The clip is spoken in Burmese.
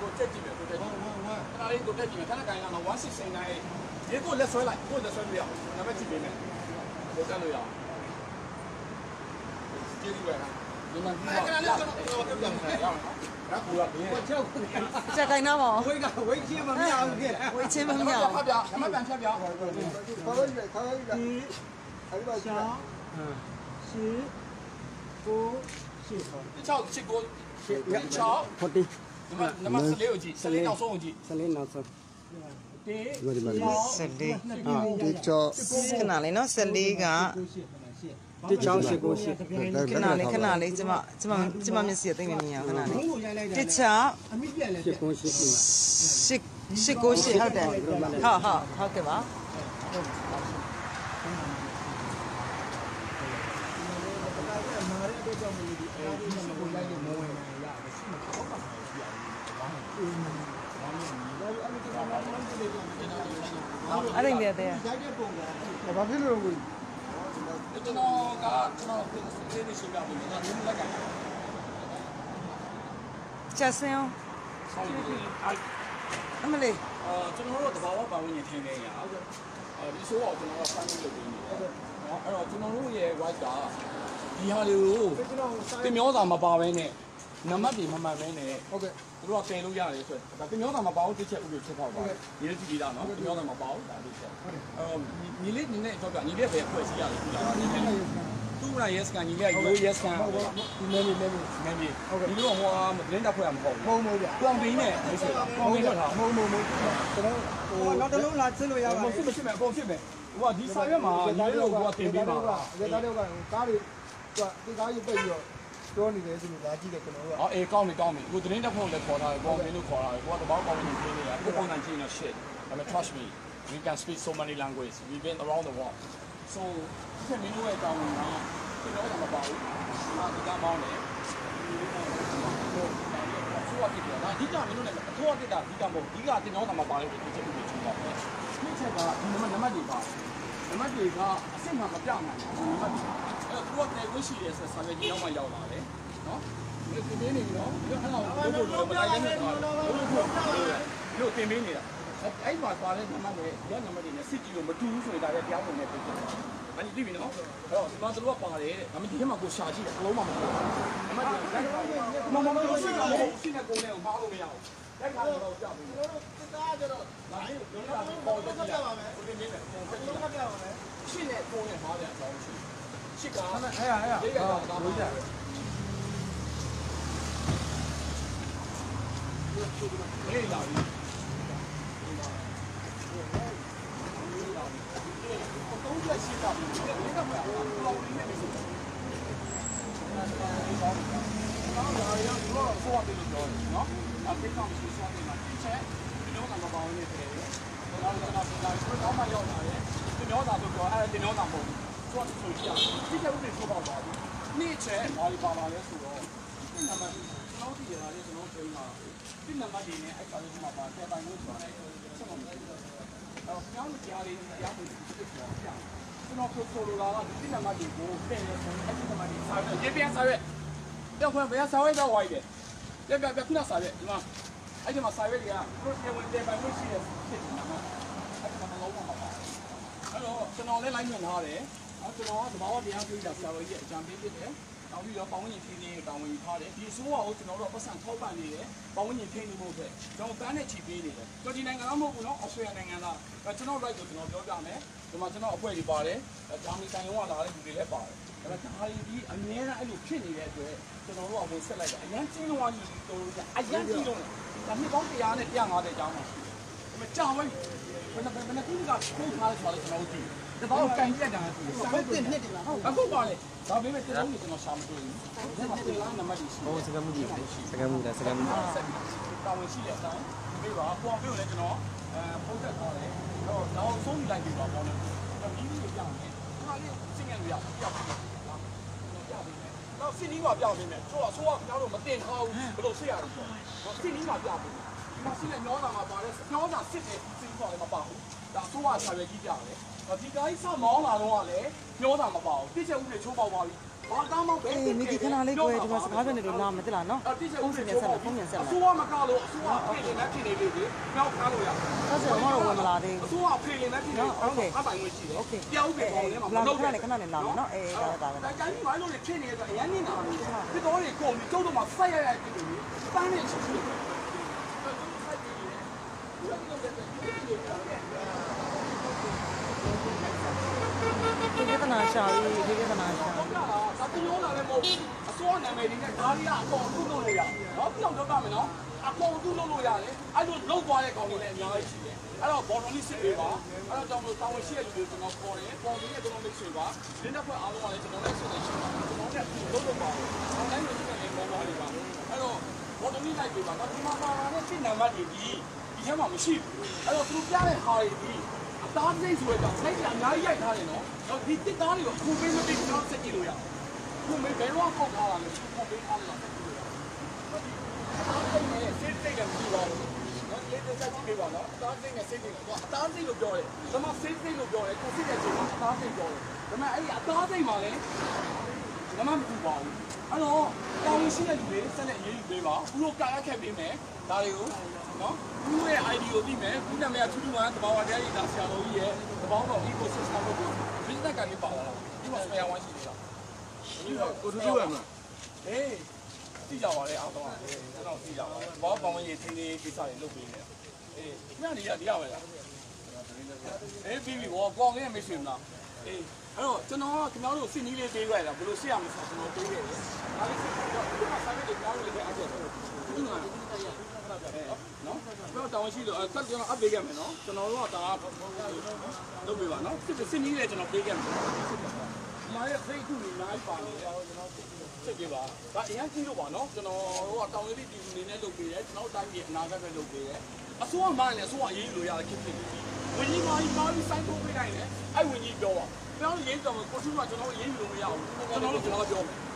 ကိုတက်ကြည့်မယ်ကိုတက်ကြည့်ခဏလေးကိုတက်ကြည့်မယ်ခဏကိုင်းလာတော့169ရေကိုလက်ဆွဲလိုက်ကိုလက်ဆွဲလို့ရအောင်နံပါတ်ကြည့်ပေးမယ်ကိုတက်လို့ရအောင်ကျေးဇူးပဲဒီမှာခဏလေးကျွန်တော်ပြပြမယ်ရအောင်နော်ကူလာbien จะไกลน้าบ่ဝိတ်ချင်းမမြောက်ဘူးဖြစ်ဝိတ်ချင်းမမြောက်ဖတ်ပြနံပါတ်ပြန်ဖြတ်ပြခါလိုက်ခါလိုက်အဲ့ဒါရှာရှိကိုရှိ 6 40နံပါတ်14ကိုကြည့်14နောက်ဆုံးကိုကြည့် 14နောက်ဆုံးဒီ14 ဒီချောခဏလေးနော်14ကဒီချောင်းရှိကိုရှိခဏလေးကျမမျက်စိအသိမမြင်အောင်ခဏလေးတစ်ချောင်းအမိပြန်လဲရှိကိုရှိရှိကိုရှိဟုတ်တယ်ဟုတ်ကဲ့ပါအဲ့ဒီလေတဲ့ဘာဖြစ်လို့ကိုကျွန်တော်လေးနေရှင်းပြပေးမယ်ဒါမျိုးလက်ကချက်စင်းအောင်အမလေးကျွန်တော်တို့တဘာဝပတ်ဝန်းကျင်ထင်းနေရအောင်ဒီဆိုတော့ကျွန်တော်ကဖန်ပြီးလုပ်ပေးနေတယ်နော်အဲ့တော့ကျွန်တော်တို့ရဲ့ white ကဒီဟာတွေကိုတင်မျောစာမပါဘဲနဲ့နံပါတ်တွေမမှတ်ဘဲနဲ့ဟုတ်ကဲ့သူတို့ကကယ်လို့ရတယ်ဆိုတော့တင်မျောစာမပါဘူးတစ်ချက်ဥပဒေဖြစ်တော့ပါညီလေးကြည့်ပြီးသားနော်တင်မျောစာမပါဘူးဒါလေးချက်ညီလေးနည်းနည်းတော့ညီလေးပဲဖွဲ့စည်းရတယ်ဒီလားသူ့ရာ yes ကညီလေးက yes ကဟုတ်ကဲ့ဒီမဲဟုတ်ကဲ့ဒီလိုဟိုသတင်းတပ်ဖွဲ့မှာမဟုတ်ဘူးမဟုတ်ဗျာပေါင်တင်းနဲ့မိတ်ဆွေပေါင်တင်းထွက်တာမဟုတ်ကျွန်တော်ဟိုနောက်တစ်လုံးလာစစ်လို့ရပါဘူးဖြစ်မယ်အကုန်ဖြစ်မယ်ဟိုကဒီစာရွက်မှာညီလေးတို့ကတင်ပေးပါရဲသားတွေကကားတွေဒီကားကြီးပိတ်ပြီးတော့ပြောနေတယ်ဆိုလို့လာကြည့်တယ်ကျွန်တော်တို့အေးကောင်းပြီကိုသတင်းတပ်ဖွဲ့လည်းခေါ်ထားတယ်ပေါင်တင်းလို့ခေါ်ထားတယ်ကိုကတဘောက်ပေါင်တင်းပေးနေတာကိုပုံစံချင်းတော့ shit I mean trust me we can speak so many languages we've been around the world so ဒီမင်းတို့ရဲ့တောင်းတာကျွန်တော်ကမပါဘူးဒီကမောင်းတယ်ဆိုတော့ဒီကမင်းတို့လည်းအထောက်အထားဒီကမဟုတ်ဒီကတင်တော့မပါလို့ဒီချက်ကိုချုပ်ပါတယ်ဒီချက်ကဒီနံပါတ်တွေပါနံပါတ်တွေကအစစ်မှမပြောင်းနိုင်ဘူးနံပါတ်အဲ့တော့သူကလည်းဝရှိရဲဆက်ဆံရေးရောက်မှရောက်လာတယ်နော်ဒီတင်နေပြီနော်ဒီအဲ့တော့ဘိုးဘိုးတို့မတိုင်းနေတော့လို့တင်ပေးနေတာအဲ့မှာသွားတဲ့နံပါတ်တွေရောနံပါတ်တွေနဲ့စစ်ကြည့်လို့မတူဘူးဆိုရင်ဒါလည်းတရားဝင်နေပြီအဲ့ဒီသိပြီနော်အဲ့တော့ဒီမှာသူတို့ကပါတယ်တဲ့ဒါမှဒီထဲမှာကိုရှာကြည့်တယ်အလုံးမှမဟုတ်ဘူးအမတ်တွေရှိတာမဟုတ်ရှိတဲ့ကိုယ်နဲ့ကိုမအားလို့မရဘူးလက်ခါတော့ကြောက်ပြီကျွန်တော်တို့စစ်သားကြတော့ဒါလေးလုံးလာပေါ်တော့ပြပါမယ်ကိုတင်နေတယ်ပုံစံလုံးပြပါမယ်ရှိတဲ့ကိုယ်နဲ့မှားတဲ့အကြောင်းရှိကအဲ့လေးရတာလို့ကြလေးလာပြီတော့လက်ရှိတာဒီကမှာတော့လေးနေပြီတော့ဒါရောတော့ဆိုရတယ်လို့ပြောတယ်နော်အပိတ်ကောင်ရှိဆိုတယ်မှာဒီချက်ဒီတော့ကမပေါင်းနေတယ်တော့တော့တော့မှရောက်လာတယ်ဒီတော့သာဆိုပြောအဲ့ဒီတော့သာမဟုတ်ဘူးဆိုတော့ဆိုကြည့်ဒီချက်ဥပဒေဆိုတော့ပါဘူးနေ့ချက်ဘာလို့ပါလာလဲဆိုတော့ဒီနံပါတ်ကျွန်တော်ဒီရတယ်ကျွန်တော်ပြင်လာဒီနံပါတ်ဒီနဲ့အဲ့ဒါလေးမှာပါတယ်တိုင်လို့ဆိုတယ်ဆက်တော့အဲ့ပြောင်းကြားလေးကြားပြီးဖြစ်တော့ပြန်ကျွန်တော်ဆိုလိုတာကဒီနံပါတ်တွေကိုပြင်ရဆိုအဲ့ဒီနံပါတ်တွေစာရွက်ရေးပြန်စာရွက်တော့ခွင့်ဘယ်စာရွက်တော့ဝိုင်းတယ်ပြခုနစာရွက်ဒီမှာအဲ့ဒီမှာစာရွက်ကသူတို့ပြင်ဝင်တယ်ပိုင်လို့ရှိတယ်ဖြစ်နေတာအဲ့ဒီမှာလုံးဝမပါအဲ့တော့ကျွန်တော်လည်းလိုက်မြင်ထားတယ်ကျွန်တော်ကသဘာဝတရားပြောတာဆရာတော်ကြီးအကြံပေးဖြစ်တယ်နောက်ပြီးတော့ပေါင်းဝင်ချင်းချင်းတောင်းဝင်ထားတယ်ဒီဆိုးကကျွန်တော်တို့ပတ်စံထောက်ပံ့နေတယ်ပေါင်းဝင်ချင်းချင်းဖို့အတွက်ကျွန်တော်ကန်းနဲ့ချီပေးနေတယ်ကျွန်တော်ဒီနိုင်ငံသားမဟုတ်ဘူးနော်အော်စတြေးလျနိုင်ငံသားကျွန်တော် right ကိုကျွန်တော်ပြောပြမယ်ဒီမှာကျွန်တော်အဖွဲ့တွေပါတယ်ဂျာမနီဆိုင်ရုံးကလာတဲ့လူတွေလည်းပါတယ်ဒါပေမဲ့ဒါဒီအများအားအဲ့လိုဖြစ်နေတဲ့အတွက်ကျွန်တော်တို့ကဝင်ဆက်လိုက်တယ်အရန်ကြီးလုံးကြီးတို့အရန်ကြီးလုံးဒါနှစ်ပေါင်း100နဲ့150ကျောင်းမှာဒါပေမဲ့ကြောင်ပဲဘယ်နဲ့ခုကခိုးထားလဲဆိုတော့ကျွန်တော်တို့ဒီတော့ကန်ပြတ်တာတူတယ်ဟုတ်တယ်နှစ်တယ်လားဟုတ်အခုပါလေဒါပေမဲ့တလုံးကိုကျွန်တော်ရှာမတွေ့ဘူးဒီမှာဒီလားနံပါတ်ရှိဟိုစကမှုကြီးစကမှုလားဆက်ပြီးတာဝန်ရှိတဲ့အတိုင်းပြေးပါပေါ်ပြေးလို့လည်းကျွန်တော်ပုံသက်ထားတယ်တော့နောက်ဆုံးယူလိုက်ပြီပါပေါ့နော်ဒီလိုပြောင်းနေခါလေးစင်ရလို့ရပြောင်းပြီလားပြောင်းပြီတော့စစ်နီးမှာပြောင်းနေတယ်ဆိုတော့ကျွန်တော်တို့မတင်ထားဘူးဘယ်လိုစစ်ရလဲဆိုတော့စစ်နီးမှာပြောင်းပြီဒီမှာစစ်နဲ့ညောတာမှာပါတယ်ညောတာစစ်တယ်စစ်ခေါ်လည်းမပါဘူးဒါဆိုဆာရွယ်ကြီးပြတယ်ဒီကားကြီးစမောင်းလာတော့ကလည်းညောတာမပါဘူးတိကျဥပဒေချိုးပေါက်သွားပြီဘာကားမောက်ပဲအေးမိဒီခဏလေးတွေ့ဒီမှာစကားပြောနေလို့လာမသိလားနော်ဖုန်းပြန်ဆက်လာဖုန်းပြန်ဆက်လာအစိုးရမကားလို့အစိုးရဖေးလင်းနဲ့ဖြစ်နေလေဒီမြောက်ကားလို့ရဆက်စမတော့ဝင်မလာသေးအစိုးရဖေးလင်းနဲ့ဖြစ်နေโอเคအပိုင်ဝင်ရှိတယ်ပြောင်းပြီပေါင်းထဲမှာမလုပ်နဲ့ခဏလေးလာမယ်နော်အေးဒါဒါဒါကြိုင်းဘာလို့လဲဖြစ်နေတော့အရင်နေတာလို့ဖြစ်တော်တွေကုန်ပြီကျုပ်တို့မှာဆက်ရရဖြစ်နေပြီပန်းနေချစ်ချစ်ဒီကနာရှာပြီးဒီကနာရှာဟုတ်လားဒါပြောလာလည်းမဟုတ်ဘူးအစိုးရနာမည်တွေနဲ့ဒါရီကအကုန်သူ့လုပ်လို့ရတယ်နော်ပြောင်းတော့ပါမယ်နော်အကုန်သူ့လုပ်လို့ရတယ်အဲ့လိုလုပ်သွားတဲ့ကောင်တွေလည်းအများကြီးရှိတယ်အဲ့တော့ဘောလုံးလေးစစ်ပေးပါအဲ့တော့ကြောင့်တာဝန်ရှိတဲ့လူတွေကျွန်တော်ခေါ်တယ်ပေါ်ပြီးတဲ့ကျွန်တော်မိတ်ဆွေပါလင်းတစ်ဖက်အားလုံးကလည်းကျွန်တော်လည်းစစ်နေရှိပါတယ်ကျွန်တော်လည်းလုပ်လို့ပါတယ်အွန်လိုင်းကိုစစ်နေပေါ်ပါလိမ့်ပါအဲ့တော့ဘောလုံးလေးလိုက်ပေးပါတော့ဒီမှာပါတဲ့စစ်နံပါတ်တွေဒီထဲမှာမရှိဘူးအဲ့တော့သူပြတဲ့ဟာတွေဒီအသားစိတ်ဆိုတော့စိတ်ကအများကြီးရိုက်ထားတယ်နော်ဒီတစ်သားတွေကိုခုပေးမပေးကျွန်တော်စက်ကြည့်လို့ရခုမေးဘယ်တော့ပေါက်ထားတာလဲခုပေးထားလို့စက်ကြည့်လို့ရအားစိတ်နဲ့စိတ်ကမရှိပါဘူးနော်လေးတစ်ချက်ကြည့်ပေးပါနော်အသားစိတ်နဲ့စိတ်ကအသားစိတ်လို့ပြောတယ်ဒါမှစိတ်လို့ပြောတယ်ကိုစိတ်ရဲ့ချိန်မှာအသားစိတ်ပြောတယ်ဒါမှအဲ့ဒီအသားစိတ်မှာလည်းဒါမှမတူပါဘူးအဲ့တော့တောင်းရှိတဲ့လူတွေဆက်လက်ရေးယူပေးပါဘူးတို့ကာရခက်ပေးမယ်ဒါတွေကိုနော်ဘူးရဲ့ ID ကိုပြီးမယ်ဘူးနာမည်ကထူးထူးဟန်တဘာဝတရားရေးဒါဆရာတော်ကြီးရဲ့တဘောင်းတော် ecosystem ကို business ကနေပါလာတာဒီမှာ spare one ရှိနေတာဒီတော့ကိုထူးထူးဟန်မှာအေးသိကြပါလေအားတော့ကျွန်တော်သိကြပါဘောပေါင်းရေးထင်းလေးကိစ္စတွေလုပ်ပေးနေတာအေးညနေရဒီရပဲလားအေးပြီးပြီဘောကောင်းခဲ့မိတ်ဆွေမလားအေးအဲ့တော့ကျွန်တော်ကခင်ဗျားတို့စစ်နီးလေးပေးလိုက်တာဘယ်လိုစစ်ရမလဲဆိုတော့ကျွန်တော်ပေးခဲ့တယ်ဒါလေးစစ်တော့ဒီမှာဆိုင်တွေကြားလို့လည်းအားကျတယ်ဒီမှာနော်တော့တောင်းရှိလို့ဆက်ကျွန်တော်အပ်ပေးခဲ့မယ်နော်ကျွန်တော်တို့ကဒါလုပ်ပေးပါနော်စစ်နီးလေးကျွန်တော်ပေးခဲ့မယ်မာရဲ့ဖိတ်ခုနေနိုင်ပါလေကျွန်တော်စစ်ပေးပါဒါအရင်ကြီးလို့ပါနော်ကျွန်တော်တို့ကတောင်းလေးတီဗီနေနဲ့လုပ်ပေးတယ်ကျွန်တော်တိုင်းပြည်အနာဂတ်ပဲလုပ်ပေးတယ်အစိုးရမှလည်းအစိုးရအရေးယူလို့ရတယ်ခင်ဗျဝင်ကြီးမာကြီးပါပြီးစိုင်းပို့ပေးနိုင်တယ်အဲ့ဝင်ကြီးပြောပါပြောင်းရေးတော့ကိုစုကကျွန်တော်ရေးယူလို့မရဘူးကျွန်တော်တို့ပြောမယ်